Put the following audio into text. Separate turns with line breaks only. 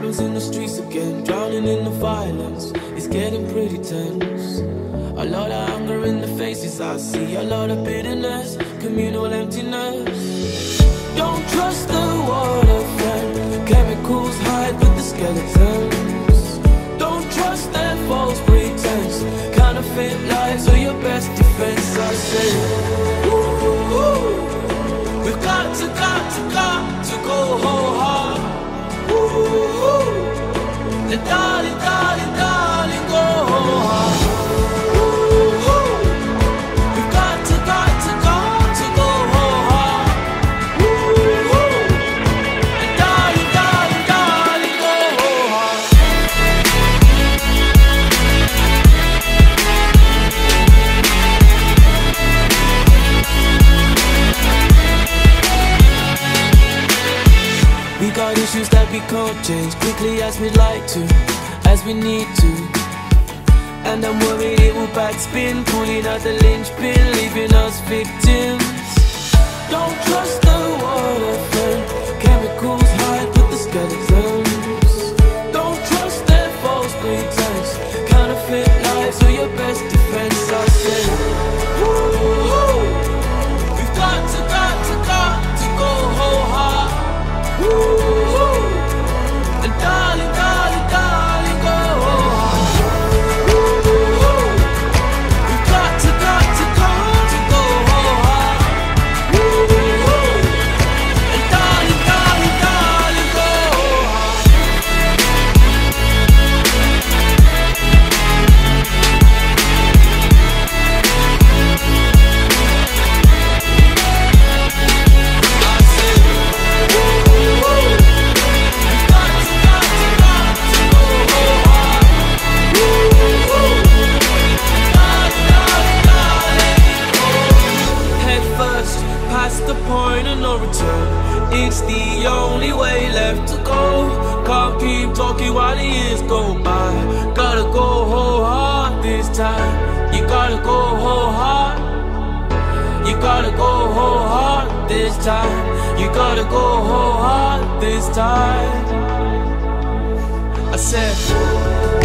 Problems in the streets again, drowning in the violence. It's getting pretty tense. A lot of anger in the faces I see, a lot of bitterness, communal emptiness. Don't trust the water, friend. Chemicals hide with the skeletons. Don't trust their false pretense. Counterfeit lies are your best defense. I say, ooh, we've got to go whole hard. Ooh, and darling, darling, darling, go whole hard. Issues that we can't change quickly as we'd like to, as we need to. And I'm worried it will backspin, pulling out the linchpin, leaving us victims. Don't trust the water, friend. Chemicals hide with the skeletons. Don't trust their false pretense. Counterfeit lies are your best defense. I say, ooh, we've got to go whole hard. Ooh. Darling, darling, darling, go hard. We've got to go hard. And darling, darling, darling, go the point of no return. It's the only way left to go. Can't keep talking while the years go by. Gotta go whole hard this time. You gotta go whole hard. You gotta go whole hard this time. You gotta go whole hard this time. I said